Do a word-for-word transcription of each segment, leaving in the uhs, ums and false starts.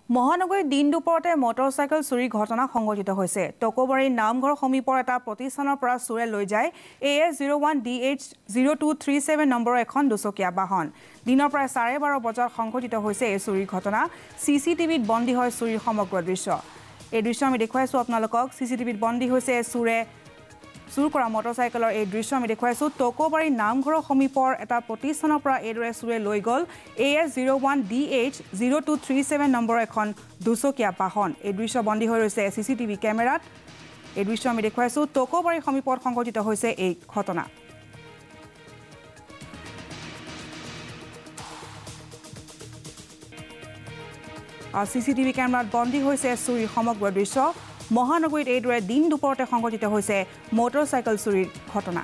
মহানগৰীৰ দিন দুপৰতে মটৰচাইকেল চুৰি ঘটনা সংঘটিত হৈছে। টকোবাৰীৰ নামঘৰ সমীপৰ এটা প্ৰতিষ্ঠানৰ পৰা চুৰে লৈ যায় A S zero' one D H zero' two three seven নম্বৰৰ এখন দুচকীয়া বাহন। দিনৰ প্ৰায় চাৰে বাৰ বজাত সংঘটিত হৈছে এই চুৰিৰ ঘটনা। চি চি টিভিত বন্দী হয় চুৰিৰ সমগ্ৰ দৃশ্য। এই দৃশ্য আমি দেখুৱাইছোঁ আপোনালোকক। চি চি টিভিত বন্দী হৈছে চুৰে চুৰ কৰা মটৰচাইকেলৰ এই দৃশ্য আমি দেখুৱাইছোঁ। টকোবাৰীৰ নামঘৰৰ সমীপৰ এটা প্ৰতিষ্ঠানৰ পৰা এইদৰে চুৰে লৈ গ'ল A S zero' one D H zero' two three seven নম্বৰৰ এখন দুচকীয়া বাহন। এই দৃশ্য বন্দী হৈ ৰৈছে চি চি টিভি কেমেৰাত। এই দৃশ্য আমি দেখুৱাইছোঁ। টকোবাৰীৰ সমীপত সংঘটিত হৈছে এই ঘটনা। আৰু চি চি টিভি কেমেৰাত বন্দী হৈছে চুৰিৰ সমগ্ৰ দৃশ্য। মহানগৰীত এইদৰে দিন দুপৰতে সংঘটিত হৈছে মটৰচাইকেল চুৰিৰ ঘটনা।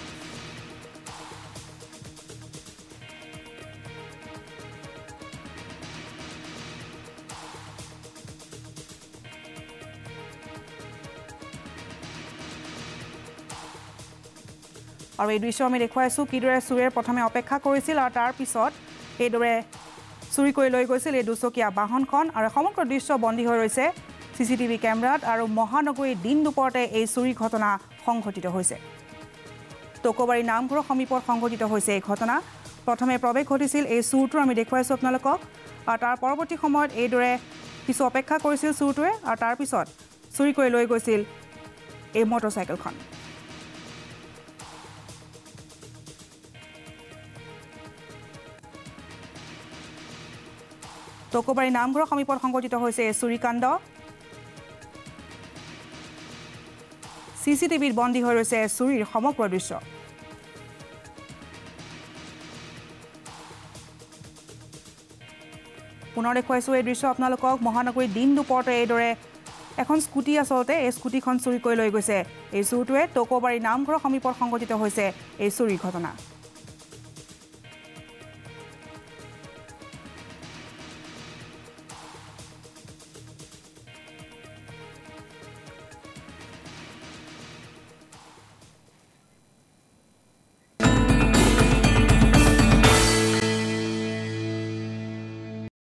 আৰু এই দৃশ্য আমি দেখুৱাইছোঁ কিদৰে চুৰে প্ৰথমে অপেক্ষা কৰিছিল আৰু তাৰ পিছত এইদৰে চুৰি কৰি লৈ গৈছিল এই দুচকীয়া বাহনখন। আৰু সমগ্ৰ দৃশ্য বন্দী হৈ ৰৈছে চি চি টিভি কেমেৰাত। আৰু মহানগৰীৰ দিন দুপৰতে এই চুৰি ঘটনা সংঘটিত হৈছে। টকোবাৰী নামঘৰৰ সমীপত সংঘটিত হৈছে এই ঘটনা। প্ৰথমে প্ৰৱেশ ঘটিছিল এই চুৰটো আমি দেখুৱাইছোঁ আপোনালোকক। আৰু তাৰ পৰৱৰ্তী সময়ত এইদৰে কিছু অপেক্ষা কৰিছিল চুৰটোৱে আৰু তাৰপিছত চুৰি কৰি লৈ গৈছিল এই মটৰচাইকেলখন। টকোবাৰী নামঘৰৰ সমীপত সংঘটিত হৈছে এই চুৰিকাণ্ড। চি চি টিভিত বন্দী হৈ ৰৈছে চুৰিৰ সমগ্ৰ দৃশ্য। পুনৰ দেখুৱাইছোঁ এই দৃশ্য আপোনালোকক। মহানগৰীৰ দিন দুপৰতে এইদৰে এখন স্কুটি আচলতে এই স্কুটিখন চুৰি কৰি লৈ গৈছে এই চুৰটোৱে। টকোবাৰী নামঘৰৰ সমীপত সংঘটিত হৈছে এই চুৰিৰ ঘটনা।